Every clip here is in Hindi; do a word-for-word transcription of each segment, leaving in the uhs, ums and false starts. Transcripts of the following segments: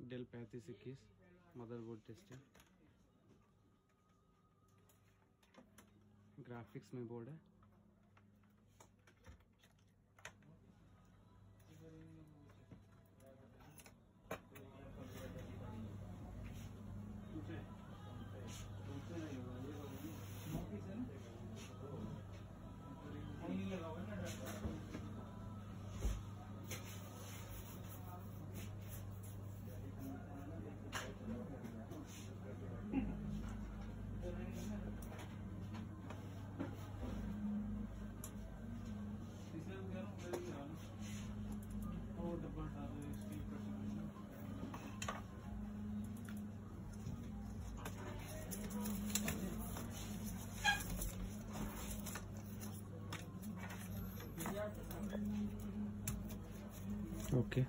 डेल पैंतीस इक्कीस मदरबोर्ड टेस्टिंग। ग्राफिक्स में बोर्ड है। Okay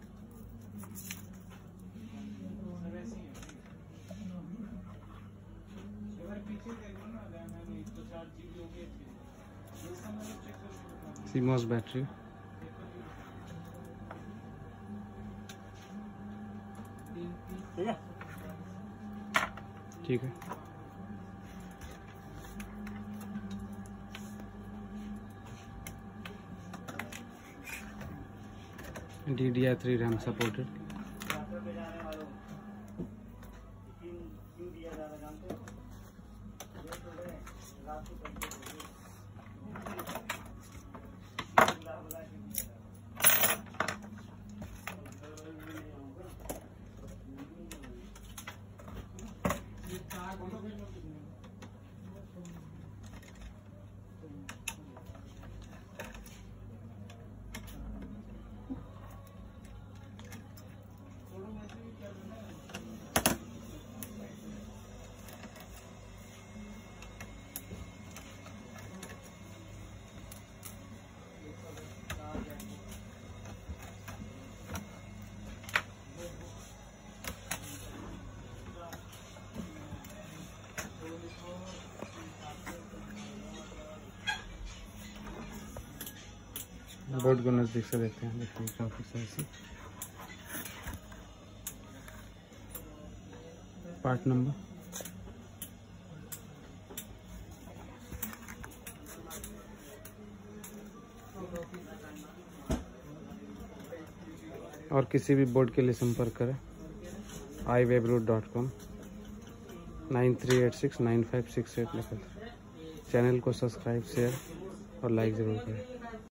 CMOS battery. ठीक है। D D I three RAM supported. Board को नजदीक से देखते हैं। देखिए ग्राफिक्स ऐसी। पार्ट नंबर और किसी भी बोर्ड के लिए संपर्क करें I webroot dot com nine three eight six nine five six eight लिखकर। चैनल को सब्सक्राइब शेयर और लाइक ज़रूर करें।